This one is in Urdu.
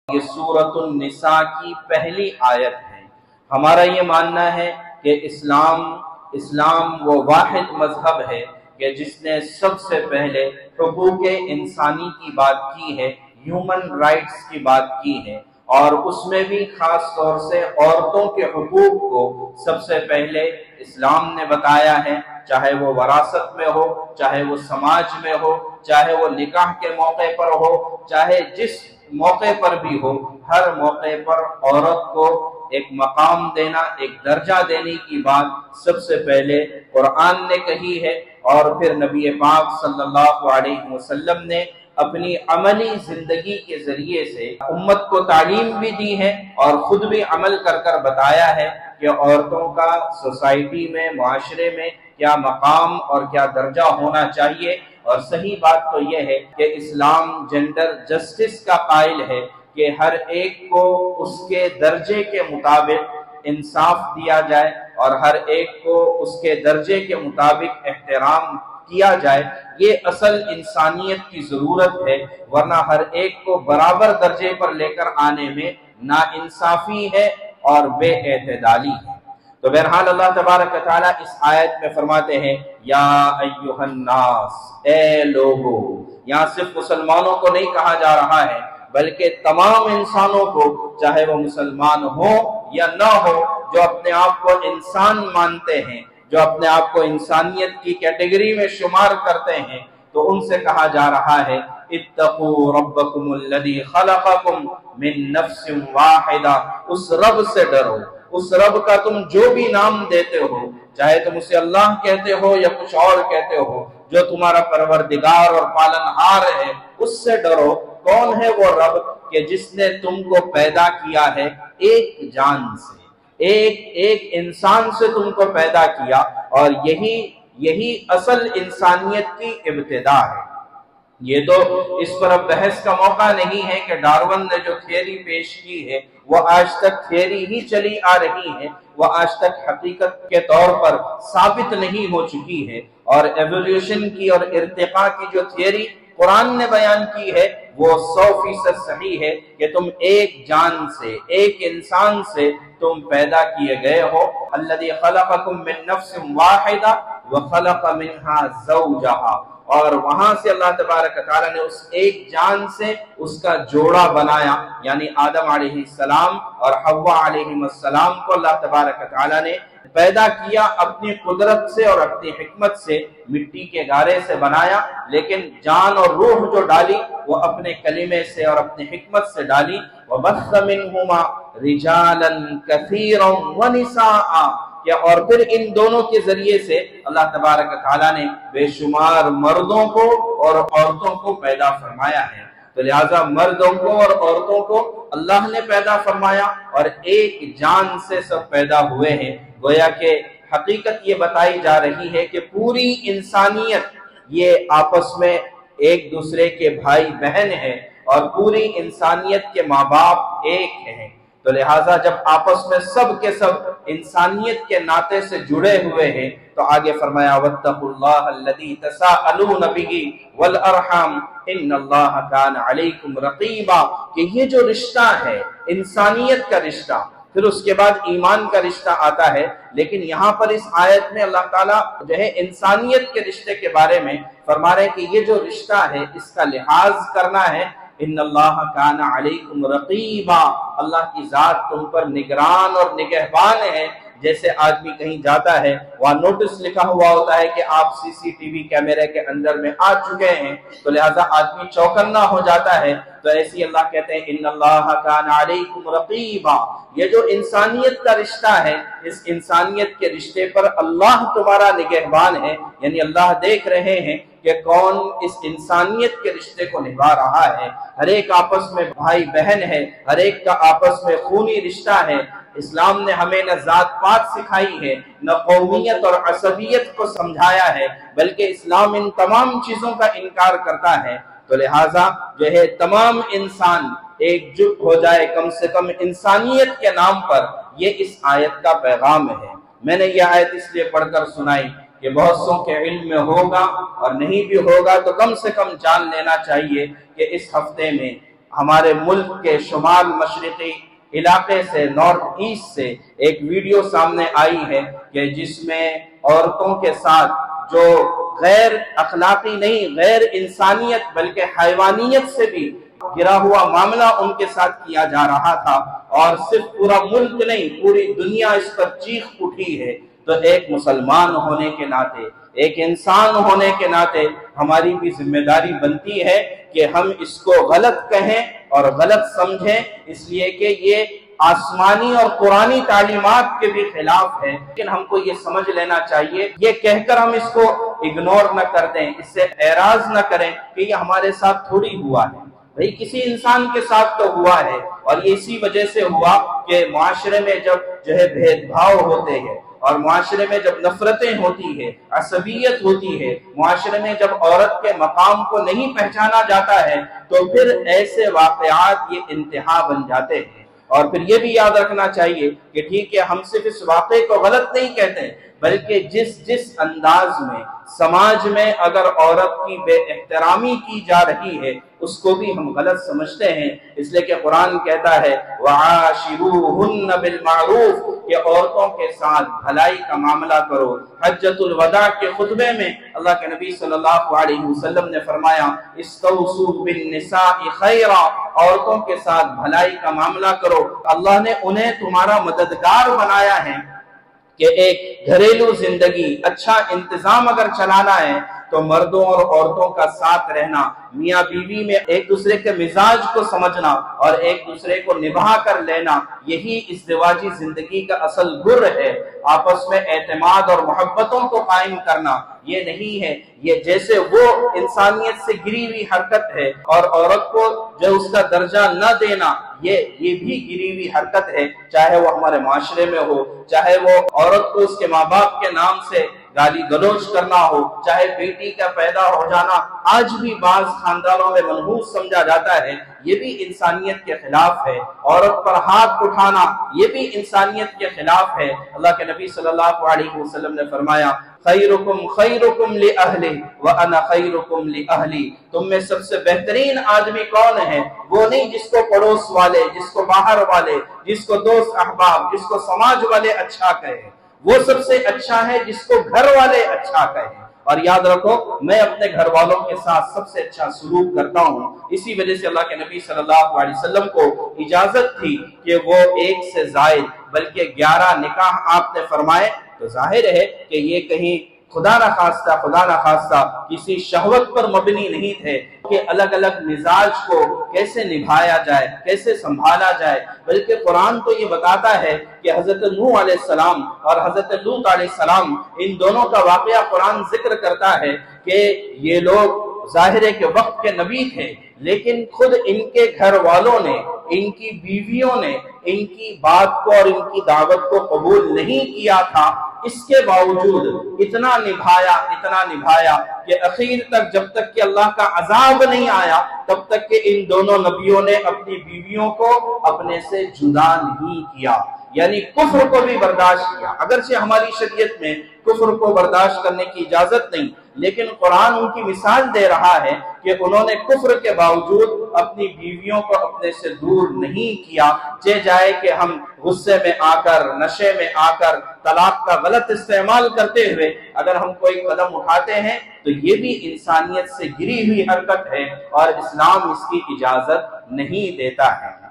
یہ سورۃ النساء کی پہلی آیت ہے۔ ہمارا یہ ماننا ہے کہ اسلام وہ واحد مذہب ہے کہ جس نے سب سے پہلے حقوق انسانی کی بات کی ہے، ہیومن رائٹس کی بات کی ہے، اور اس میں بھی خاص طور سے عورتوں کے حقوق کو سب سے پہلے اسلام نے بتایا ہے، چاہے وہ وراثت میں ہو، چاہے وہ سماج میں ہو، چاہے وہ نکاح کے موقع پر ہو، چاہے جس موقع پر بھی ہو، ہر موقع پر عورت کو ایک مقام دینا، ایک درجہ دینے کی بات سب سے پہلے قرآن نے کہی ہے، اور پھر نبی پاک صلی اللہ علیہ وسلم نے اپنی عملی زندگی کے ذریعے سے امت کو تعلیم بھی دی ہے اور خود بھی عمل کر کر بتایا ہے کہ عورتوں کا سوسائٹی میں، معاشرے میں کیا مقام اور کیا درجہ ہونا چاہیے۔ اور صحیح بات تو یہ ہے کہ اسلام جینڈر جسٹس کا قائل ہے کہ ہر ایک کو اس کے درجے کے مطابق انصاف دیا جائے اور ہر ایک کو اس کے درجے کے مطابق احترام کیا جائے۔ یہ اصل انسانیت کی ضرورت ہے، ورنہ ہر ایک کو برابر درجے پر لے کر آنے میں ناانصافی ہے اور بے اعتدالی ہے۔ تو بہرحال اللہ تبارک و تعالیٰ اس آیت میں فرماتے ہیں یا ایھا الناس، اے لوگو۔ یہاں صرف مسلمانوں کو نہیں کہا جا رہا ہے بلکہ تمام انسانوں کو، چاہے وہ مسلمان ہو یا نہ ہو، جو اپنے آپ کو انسان مانتے ہیں، جو اپنے آپ کو انسانیت کی کیٹیگری میں شمار کرتے ہیں، تو ان سے کہا جا رہا ہے اتقوا ربکم الذی خلقکم من نفس واحدہ، اس رب سے ڈرو، اس رب کا تم جو بھی نام دیتے ہو، چاہے تم اسے اللہ کہتے ہو یا کچھ اور کہتے ہو، جو تمہارا پروردگار اور پالنہار ہے، اس سے ڈرو۔ کون ہے وہ رب کہ جس نے تم کو پیدا کیا ہے ایک جان سے، ایک انسان سے تم کو پیدا کیا، اور یہی اصل انسانیت کی ابتدا ہے۔ یہ تو اس پر اب بحث کا موقع نہیں ہے کہ ڈارون نے جو تھیوری پیش کی ہے وہ آج تک تھیوری ہی چلی آ رہی ہے، وہ آج تک حقیقت کے طور پر ثابت نہیں ہو چکی ہے، اور ایولیوشن کی اور ارتقاء کی جو تھیوری قرآن نے بیان کی ہے وہ 100% صحیح ہے کہ تم ایک جان سے، ایک انسان سے تم پیدا کیے گئے ہو۔ الذی خلقکم من نفس واحدہ وخلق منها زوجہا، اور وہاں سے اللہ تبارک تعالیٰ نے اس ایک جان سے اس کا جوڑا بنایا، یعنی آدم علیہ السلام اور حوا علیہ السلام کو اللہ تبارک تعالیٰ نے پیدا کیا، اپنی قدرت سے اور اپنی حکمت سے مٹی کے گارے سے بنایا، لیکن جان اور روح جو ڈالی وہ اپنے کلمے سے اور اپنی حکمت سے ڈالی۔ وَبَثَّ مِنْهُمَا رِجَالًا كَثِيرًا وَنِسَاءً، اور پھر ان دونوں کے ذریعے سے اللہ تبارک تعالیٰ نے بے شمار مردوں کو اور عورتوں کو پیدا فرمایا ہے۔ تو لہٰذا مردوں کو اور عورتوں کو اللہ نے پیدا فرمایا اور ایک جان سے سب پیدا ہوئے ہیں۔ گویا کہ حقیقت یہ بتائی جا رہی ہے کہ پوری انسانیت یہ آپس میں ایک دوسرے کے بھائی بہن ہے، اور پوری انسانیت کے ماں باپ ایک ہیں۔ تو لہٰذا جب آپس میں سب کے سب انسانیت کے ناطے سے جڑے ہوئے ہیں تو آگے فرمایا وَاتَّقُوا اللَّهَ الَّذِي تَسَاءَلُونَ بِهِ وَالْأَرْحَامَ إِنَّ اللَّهَ كَانَ عَلَيْكُمْ رَقِيبًا، کہ یہ جو رشتہ ہے انسانیت کا رشتہ، پھر اس کے بعد ایمان کا رشتہ آتا ہے، لیکن یہاں پر اس آیت میں اللہ تعالیٰ جو ہے انسانیت کے رشتے کے بارے میں فرما رہے ہیں کہ یہ جو رشتہ ہے اس کا لحاظ کرنا ہے۔ ان اللہ کان علیکم رقیبا، اللہ کی ذات تم پر نگران اور نگہبان ہے۔ جیسے آدمی کہیں جاتا ہے وہاں نوٹس لکھا ہوا ہوتا ہے کہ آپ CCTV کیمرے کے اندر میں آ چکے ہیں، تو لہذا آدمی چوکنا ہو جاتا ہے۔ تو ایسی اللہ کہتے ہیں ان اللہ کان علیکم رقیبا، یہ جو انسانیت کا رشتہ ہے اس انسانیت کے رشتے پر اللہ تمہارا نگہبان ہے، یعنی اللہ دیکھ رہے ہیں کہ کون اس انسانیت کے رشتے کو نبھا رہا ہے۔ ہر ایک آپس میں بھائی بہن ہے، ہر ایک کا آپس میں خونی رشتہ ہے۔ اسلام نے ہمیں نہ ذات پات سکھائی ہے، نہ قومیت اور عصبیت کو سمجھایا ہے، بلکہ اسلام ان تمام چیزوں کا انکار کرتا ہے۔ تو لہٰذا جو ہے تمام انسان ایک جٹ ہو جائے، کم سے کم انسانیت کے نام پر، یہ اس آیت کا پیغام ہے۔ میں نے یہ آیت اس لیے پڑھ کر سنائی کہ بہت سو کے علم میں ہوگا اور نہیں بھی ہوگا تو کم سے کم جان لینا چاہیے کہ اس ہفتے میں ہمارے ملک کے شمال مشرقی علاقے سے، نارتھ ایسٹ سے ایک ویڈیو سامنے آئی ہے کہ جس میں عورتوں کے ساتھ جو غیر اخلاقی نہیں، غیر انسانیت بلکہ حیوانیت سے بھی گرا ہوا معاملہ ان کے ساتھ کیا جا رہا تھا، اور صرف پورا ملک نہیں پوری دنیا اس پر چیخ اٹھی ہے۔ تو ایک مسلمان ہونے کے ناطے، ایک انسان ہونے کے ناطے ہماری بھی ذمہ داری بنتی ہے کہ ہم اس کو غلط کہیں اور غلط سمجھیں، اس لیے کہ یہ آسمانی اور قرآنی تعلیمات کے بھی خلاف ہے۔ لیکن ہم کو یہ سمجھ لینا چاہیے، یہ کہہ کر ہم اس کو اگنور نہ کر دیں، اس سے اعراض نہ کریں کہ یہ ہمارے ساتھ تھوڑی ہوا ہے، بھئی کسی انسان کے ساتھ تو ہوا ہے، اور یہ اسی وجہ سے ہوا کہ معاشرے میں جب جو ہے بھید بھاؤ ہوتے ہیں، اور معاشرے میں جب نفرتیں ہوتی ہے، عصبیت ہوتی ہے، معاشرے میں جب عورت کے مقام کو نہیں پہچانا جاتا ہے، تو پھر ایسے واقعات یہ انتہا بن جاتے ہیں۔ اور پھر یہ بھی یاد رکھنا چاہیے کہ ٹھیک ہے ہم صرف اس واقعے کو غلط نہیں کہتے، بلکہ جس انداز میں سماج میں اگر عورت کی بے احترامی کی جا رہی ہے اس کو بھی ہم غلط سمجھتے ہیں، اس لیے کہ قرآن کہتا ہے وَعَاشِرُوهُنَّ بِالْمَعْرُوفِ کہ عورتوں کے ساتھ بھلائی کا معاملہ کرو۔ حجۃ الوداع کے خطبے میں اللہ کے نبی صلی اللہ علیہ وسلم نے فرمایا استوصوا بالنساء خیرا، عورتوں کے ساتھ بھلائی کا معاملہ کرو، اللہ نے انہیں تمہارا مددگار بنایا ہے کہ ایک گھریلو زندگی اچھا انتظام اگر چلانا ہے تو مردوں اور عورتوں کا ساتھ رہنا، میاں بیوی میں ایک دوسرے کے مزاج کو سمجھنا اور ایک دوسرے کو نبھا کر لینا، یہی ازدواجی زندگی کا اصل گر ہے۔ آپس میں اعتماد اور محبتوں کو قائم کرنا یہ نہیں ہے، یہ جیسے وہ انسانیت سے گری ہوئی حرکت ہے، اور عورت کو جو اس کا درجہ نہ دینا یہ بھی گری ہوئی حرکت ہے، چاہے وہ ہمارے معاشرے میں ہو، چاہے وہ عورت کو اس کے ماں باپ کے نام سے گالی گلوچ کرنا ہو، چاہے بیٹی کا پیدا ہو جانا آج بھی بعض خاندانوں میں منحوس سمجھا جاتا ہے، یہ بھی انسانیت کے خلاف ہے۔ عورت پر ہاتھ اٹھانا یہ بھی انسانیت کے خلاف ہے۔ اللہ کے نبی صلی اللہ علیہ وسلم نے فرمایا خیرکم خیرکم لأہلہ وانا خیرکم لأہلی، تم میں سب سے بہترین آدمی کون ہے؟ وہ نہیں جس کو پڑوس والے، جس کو باہر والے، جس کو دوست احباب، جس کو سماج والے اچھا کہیں، وہ سب سے اچھا ہے جس کو گھر والے اچھا کہیں۔ اور یاد رکھو میں اپنے گھر والوں کے ساتھ سب سے اچھا سلوک کرتا ہوں، اسی وجہ سے اللہ کے نبی صلی اللہ علیہ وسلم کو اجازت تھی کہ وہ 1 سے زائد بلکہ 11 نکاح آپ نے فرمائے، تو ظاہر ہے کہ یہ کہیں خدا نہ خواستہ کسی شہوت پر مبنی نہیں تھے کہ الگ الگ مزاج کو کیسے نبھایا جائے، کیسے سنبھالا جائے، بلکہ قرآن تو یہ بتاتا ہے کہ حضرت نوح علیہ السلام اور حضرت لوط علیہ السلام ان دونوں کا واقعہ قرآن ذکر کرتا ہے کہ یہ لوگ ظاہر کے وقت کے نبی تھے، لیکن خود ان کے گھر والوں نے، ان کی بیویوں نے ان کی بات کو اور ان کی دعوت کو قبول نہیں کیا تھا، اس کے باوجود اتنا نبھایا کہ اخیر تک جب تک کہ اللہ کا عذاب نہیں آیا تب تک کہ ان دونوں نبیوں نے اپنی بیویوں کو اپنے سے جدا نہیں کیا، یعنی کفر کو بھی برداشت کیا۔ اگرچہ ہماری شریعت میں کفر کو برداشت کرنے کی اجازت نہیں، لیکن قرآن ان کی مثال دے رہا ہے کہ انہوں نے کفر کے باوجود اپنی بیویوں کو اپنے سے دور نہیں کیا، جائے کہ ہم غصے میں آ کر، نشے میں آ کر، طلاق کا غلط استعمال کرتے ہوئے اگر ہم کوئی قدم اٹھاتے ہیں تو یہ بھی انسانیت سے گری ہوئی حرکت ہے اور اسلام اس کی اجازت نہیں دیتا ہے۔